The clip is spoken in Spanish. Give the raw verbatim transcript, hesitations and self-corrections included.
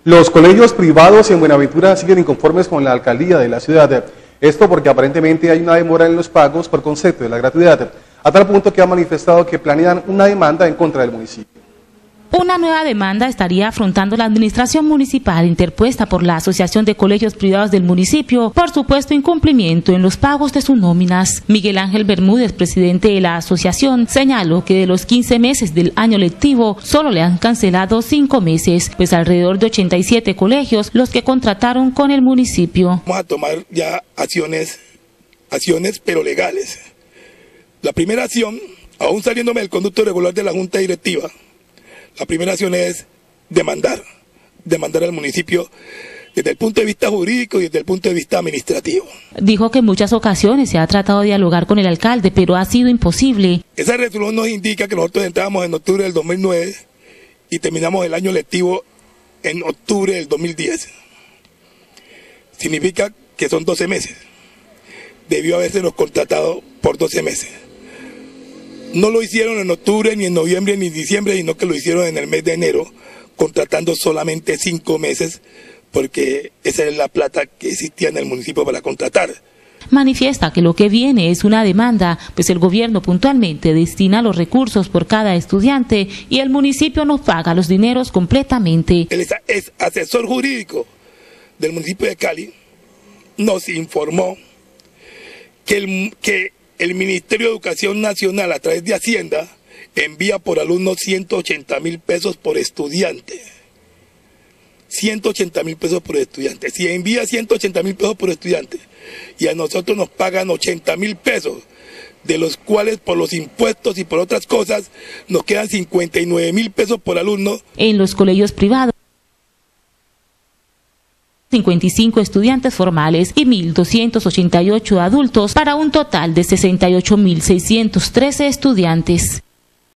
Los colegios privados en Buenaventura siguen inconformes con la alcaldía de la ciudad. Esto porque aparentemente hay una demora en los pagos por concepto de la gratuidad, a tal punto que han manifestado que planean una demanda en contra del municipio. Una nueva demanda estaría afrontando la administración municipal interpuesta por la Asociación de Colegios Privados del municipio por supuesto incumplimiento en los pagos de sus nóminas. Miguel Ángel Bermúdez, presidente de la asociación, señaló que de los quince meses del año lectivo solo le han cancelado cinco meses, pues alrededor de ochenta y siete colegios los que contrataron con el municipio. Vamos a tomar ya acciones, acciones pero legales. La primera acción, aún saliéndome del conducto regular de la Junta Directiva, la primera acción es demandar, demandar al municipio desde el punto de vista jurídico y desde el punto de vista administrativo. Dijo que en muchas ocasiones se ha tratado de dialogar con el alcalde, pero ha sido imposible. Esa resolución nos indica que nosotros entramos en octubre del dos mil nueve y terminamos el año lectivo en octubre del dos mil diez. Significa que son doce meses. Debió habérsenos contratado por doce meses. No lo hicieron en octubre, ni en noviembre, ni en diciembre, sino que lo hicieron en el mes de enero, contratando solamente cinco meses, porque esa es la plata que existía en el municipio para contratar. Manifiesta que lo que viene es una demanda, pues el gobierno puntualmente destina los recursos por cada estudiante y el municipio no paga los dineros completamente. El ex asesor jurídico del municipio de Cali nos informó que el... que el Ministerio de Educación Nacional, a través de Hacienda, envía por alumno ciento ochenta mil pesos por estudiante. ciento ochenta mil pesos por estudiante. Si envía ciento ochenta mil pesos por estudiante y a nosotros nos pagan ochenta mil pesos, de los cuales por los impuestos y por otras cosas nos quedan cincuenta y nueve mil pesos por alumno. En los colegios privados, cincuenta y cinco estudiantes formales y mil doscientos ochenta y ocho adultos para un total de sesenta y ocho mil seiscientos trece estudiantes.